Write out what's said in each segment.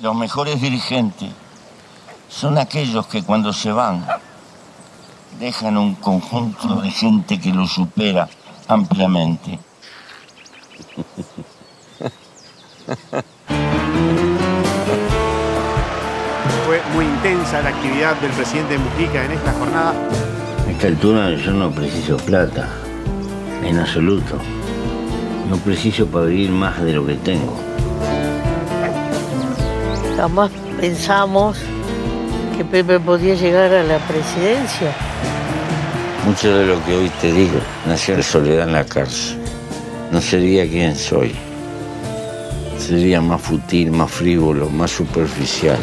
Los mejores dirigentes son aquellos que cuando se van dejan un conjunto de gente que los supera ampliamente. Fue muy intensa la actividad del presidente Mujica en esta jornada. A esta altura yo no preciso plata, en absoluto. No preciso para vivir más de lo que tengo. Jamás pensamos que Pepe podía llegar a la presidencia. Mucho de lo que hoy te digo nació en soledad en la cárcel. No sería quien soy. Sería más fútil, más frívolo, más superficial.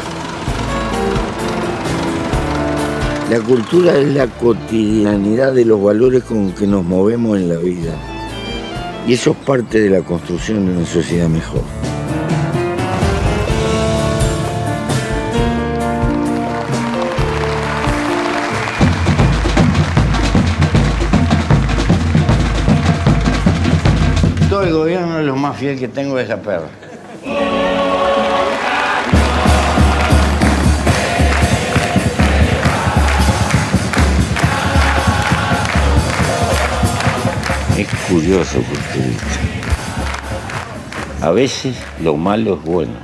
La cultura es la cotidianidad de los valores con que nos movemos en la vida. Y eso es parte de la construcción de una sociedad mejor. Todo el gobierno, lo más fiel que tengo es la perra. Es curioso, culturista. A veces lo malo es bueno.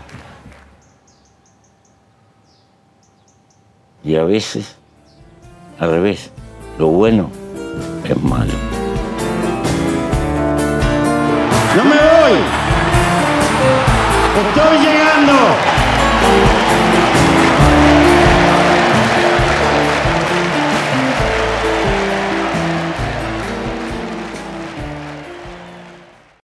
Y a veces, al revés, lo bueno es malo. ¡No me voy! ¡Estoy llegando!